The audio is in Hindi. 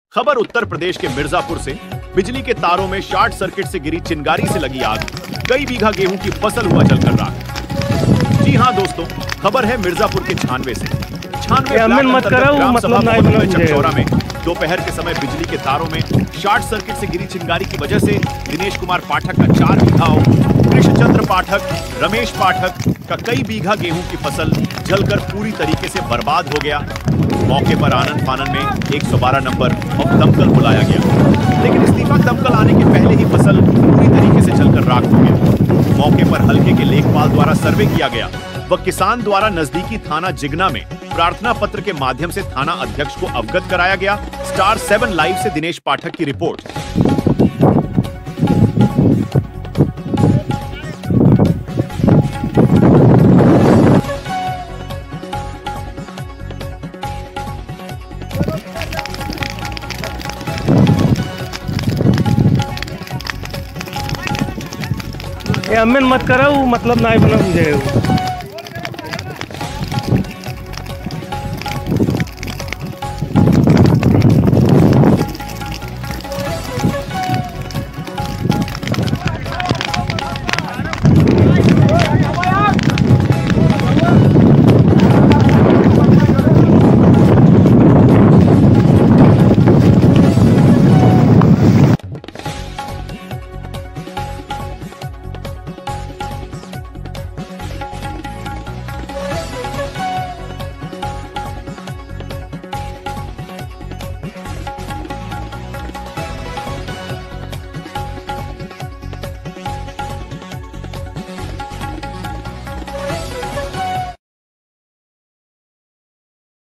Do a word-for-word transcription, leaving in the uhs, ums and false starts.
खबर उत्तर प्रदेश के मिर्जापुर से। बिजली के तारों में शॉर्ट सर्किट से गिरी चिंगारी से लगी आग, कई बीघा गेहूं की फसल हुआ जलकर राख। जी हां दोस्तों, खबर है मिर्जापुर के छानवे से। छानवे मत करो चकचौरा में दोपहर के समय बिजली के तारों में शॉर्ट सर्किट से गिरी चिंगारी की वजह से दिनेश कुमार पाठक का चार बीघा, कृष्णचंद्र पाठक, रमेश पाठक का कई बीघा गेहूं की फसल जलकर पूरी तरीके से बर्बाद हो गया। मौके पर आनंद फानन में एक सौ बारह नंबर और दमकल बुलाया गया, लेकिन इस्तीफा दमकल आने के पहले ही फसल पूरी तरीके से जलकर राख हो गया। मौके पर हल्के के लेखपाल द्वारा सर्वे किया गया व किसान द्वारा नजदीकी थाना जिगना में प्रार्थना पत्र के माध्यम से थाना अध्यक्ष को अवगत कराया गया। स्टार सेवन लाइव से दिनेश पाठक की रिपोर्ट। ये अम्मेन मत करो, मतलब ना बना मुझे।